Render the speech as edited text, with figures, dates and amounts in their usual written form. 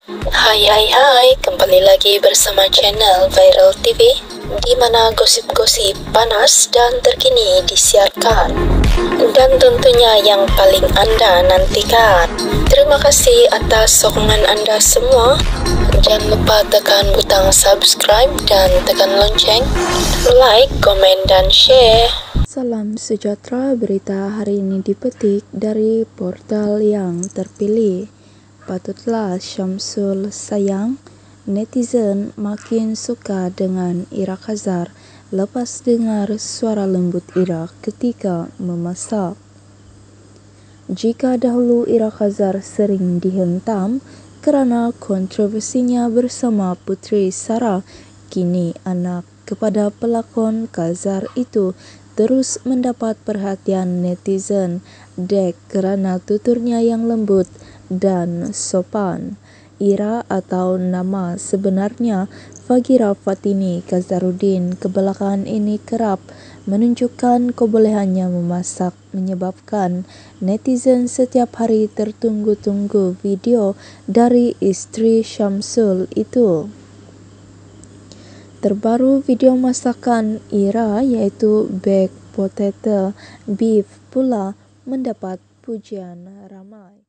Hai, kembali lagi bersama channel Viral TV, di mana gosip-gosip panas dan terkini disiarkan, dan tentunya yang paling Anda nantikan. Terima kasih atas sokongan Anda semua. Jangan lupa tekan butang subscribe dan tekan lonceng, like, komen, dan share. Salam sejahtera, berita hari ini dipetik dari portal yang terpilih. Patutlah Syamsul sayang, netizen makin suka dengan Ira Khazar lepas dengar suara lembut Ira ketika memasak. Jika dahulu Ira Khazar sering dihentam kerana kontroversinya bersama Putri Sarah, kini anak kepada pelakon Khazar itu terus mendapat perhatian netizen dek kerana tuturnya yang lembut dan sopan. Ira atau nama sebenarnya Fagira Fatini Khazaruddin kebelakangan ini kerap menunjukkan kebolehannya memasak, menyebabkan netizen setiap hari tertunggu-tunggu video dari isteri Syamsul itu. Terbaru video masakan Ira iaitu baked potato beef pula mendapat pujian ramai.